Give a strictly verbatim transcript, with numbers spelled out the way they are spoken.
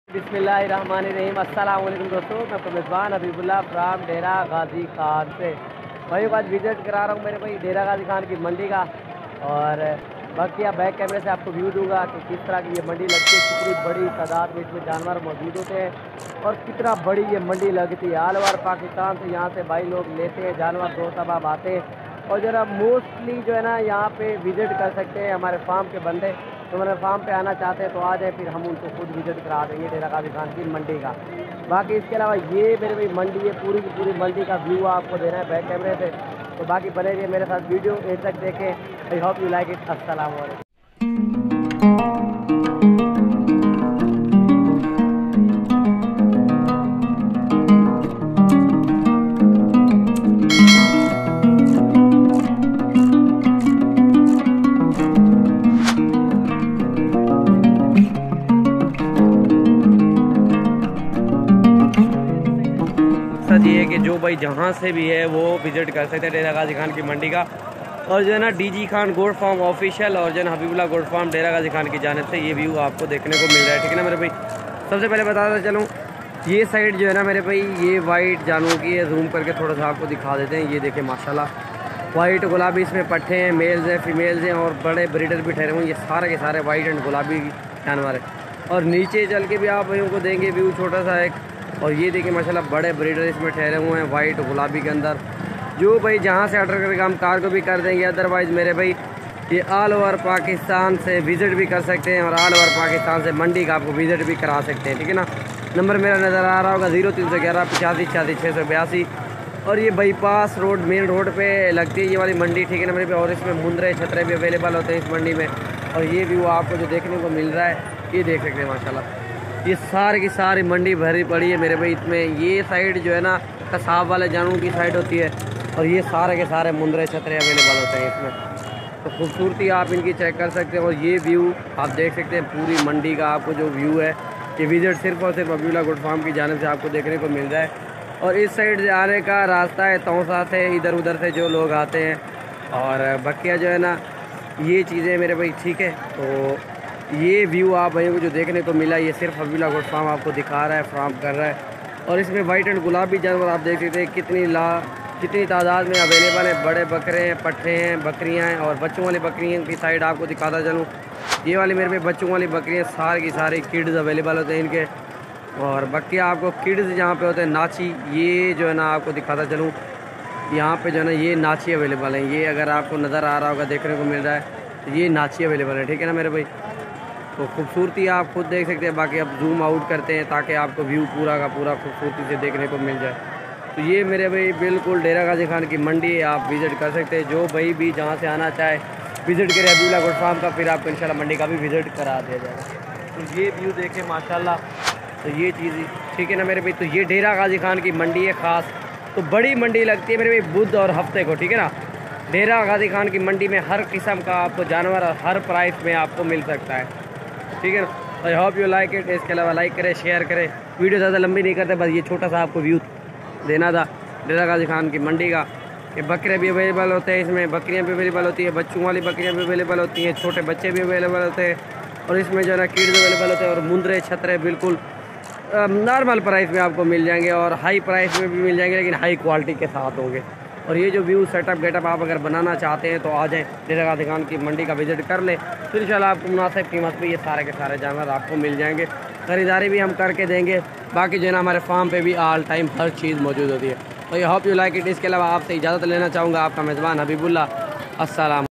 बिस्मिल्लाहिर्रहमानिर्रहीम। अस्सलाम वालेकुम दोस्तों, मैं आपका मेज़बान हबीबुल्लाह फ्राम डेरा गाजी खान से भाई आज विज़िट करा रहा हूँ मेरे भाई डेरा गाजी खान की मंडी का। और बाकी आप बैक कैमरे से आपको व्यू दूंगा कि किस तरह की ये मंडी लगती है, कितनी बड़ी तादाद में इसमें जानवर मौजूद होते हैं और कितना बड़ी ये मंडी लगती है। ऑल ओवर पाकिस्तान से यहाँ से भाई लोग लेते हैं जानवर, दो सबब आते हैं और ज़रा मोस्टली जो है ना यहाँ पे विज़िट कर सकते हैं हमारे फार्म के बंदे। तो मेरे फार्म पे आना चाहते हैं तो आ जाए, फिर हम उनको खुद विज़िट करा देंगे डेरा गाजी खान की मंडी का। बाकी इसके अलावा ये मेरे भाई मंडी है, पूरी की पूरी मंडी का व्यू आपको देना है बैक कैमरे से। तो बाकी बने रहिए मेरे साथ, वीडियो एंड तक देखें। I hope you like it. अस्सलाम वालेकुम। ये है कि जो भाई जहाँ से भी है वो विज़िट कर सकते हैं डेरा गाजी खान की मंडी का। और जो है ना DG Khan goat farm official और जो है ना हबीबुल्लाह गोट फार्म डेरा गाजी खान की जानिब से ये व्यू आपको देखने को मिल रहा है, ठीक है ना मेरे भाई। सबसे पहले बताता चलूँ, ये साइड जो है ना मेरे भाई ये वाइट जानवरों की है। जूम करके थोड़ा सा आपको दिखा देते हैं। ये देखें माशाल्लाह वाइट गुलाबी इसमें पट्टे हैं, मेल्स हैं, फीमेल्स हैं और बड़े ब्रीडर भी ठहरे हुए हैं। ये सारे के सारे वाइट एंड गुलाबी जानवर है। और नीचे चल के भी आप भाइयों को देंगे व्यू छोटा सा एक। और ये देखिए माशाल्लाह बड़े ब्रीडर इसमें ठहरे हुए हैं वाइट गुलाबी के अंदर। जो भाई जहाँ से ऑर्डर करके हम कार को भी कर देंगे। अदरवाइज़ मेरे भाई ये ऑल ओवर पाकिस्तान से विज़िट भी कर सकते हैं और ऑल ओवर पाकिस्तान से मंडी का आपको विज़िट भी करा सकते हैं, ठीक है ना। नंबर मेरा नज़र आ रहा होगा ज़ीरो तीन सौ ग्यारह पचासी छियासी छः सौ बयासी। और ये बाईपास रोड मेन रोड पे लगती है ये वाली मंडी, ठीक है ना मेरे पे। और इसमें मुंदरे छतरे भी अवेलेबल होते हैं इस मंडी में। और ये व्यू आपको जो देखने को मिल रहा है ये देख सकते हैं माशाल्लाह। ये सारी की सारी मंडी भरी पड़ी है मेरे भाई इसमें। ये साइड जो है ना कसाब वाले जानवरों की साइड होती है और ये सारे के सारे मुंदरे छतरे अवेलेबल होते हैं इसमें। तो खूबसूरती आप इनकी चेक कर सकते हैं। और ये व्यू आप देख सकते हैं पूरी मंडी का। आपको जो व्यू है ये विज़िट सिर्फ और सिर्फ हबीबुल्लाह गोट फार्म की जानिब से आपको देखने को मिल रहा है। और इस साइड से आने का रास्ता है तौसा से, इधर उधर से जो लोग आते हैं। और बकिया जो है ना ये चीज़ें मेरे भाई, ठीक है। तो ये व्यू आप भाइयों को जो देखने को मिला ये सिर्फ हबीबुल्लाह गोट फार्म आपको दिखा रहा है, फार्म कर रहा है। और इसमें वाइट एंड गुलाबी जानवर आप देख सकते हैं कितनी ला कितनी तादाद में अवेलेबल है। बड़े बकरे हैं, पट्ठे हैं, बकरियां हैं। और बच्चों वाली बकरियों की साइड आपको दिखाता चलूँ, ये वाली मेरे पे बच्चों वाली बकरियाँ सारी की सारी किड्स अवेलेबल होते हैं इनके। और बकिया आपको किड्स जहाँ पे होते हैं नाची, ये जो है ना आपको दिखाता चलूँ यहाँ पे जो है ना ये नाची अवेलेबल है। ये अगर आपको नज़र आ रहा होगा देखने को मिल रहा है, तो ये नाची अवेलेबल है, ठीक है ना मेरे भाई। तो खूबसूरती आप खुद देख सकते हैं। बाकी अब जूम आउट करते हैं ताकि आपको व्यू पूरा का पूरा खूबसूरती से देखने को मिल जाए। तो ये मेरे भाई बिल्कुल डेरा गाजी खान की मंडी है, आप विज़िट कर सकते हैं। जो भाई भी जहाँ से आना चाहे विज़िट करें हबीबुल्लाह गोट फार्म का, फिर आपको इंशाल्लाह मंडी का भी विज़िट करा दिया जाएगा। तो ये व्यू देखें माशाल्लाह। तो ये चीज़ ठीक है ना मेरे भाई। तो ये डेरा गाजी खान की मंडी है ख़ास। तो बड़ी मंडी लगती है मेरे भाई बुध और हफ्ते को, ठीक है ना। डेरा गाजी खान की मंडी में हर किस्म का आपको जानवर और हर प्राइस में आपको मिल सकता है, ठीक है ना। I hope you like it. इसके अलावा लाइक करें, शेयर करें। वीडियो ज़्यादा लंबी नहीं करते, बस ये छोटा सा आपको व्यू देना था डेरा गाजी खान की मंडी का। ये बकरे भी अवेलेबल होते हैं इसमें, बकरियां भी अवेलेबल होती है, बच्चों वाली बकरियां भी अवेलेबल होती हैं, छोटे बच्चे भी अवेलेबल होते हैं। और इसमें जो है ना किड्स अवेलेबल होते हैं। और मुंदरे छतरे बिल्कुल नॉर्मल प्राइस में आपको मिल जाएंगे और हाई प्राइस में भी मिल जाएंगे, लेकिन हाई क्वालिटी के साथ होंगे। और ये जो व्यू सेटअप गेटअप आप अगर बनाना चाहते हैं तो आ जाएं डेरा गाजी खान की मंडी का विज़िट कर लें। तो इंशाल्लाह आपको मुनासिब कीमत पे ये सारे के सारे जानवर आपको मिल जाएंगे। ख़रीदारी भी हम करके देंगे। बाकी जो है ना हमारे फार्म पे भी ऑल टाइम हर चीज़ मौजूद होती है। तो I hope you like it. इसके अलावा आपसे इजाज़त लेना चाहूँगा, आपका मेज़बान हबीबुल्लाह। अस्सलाम।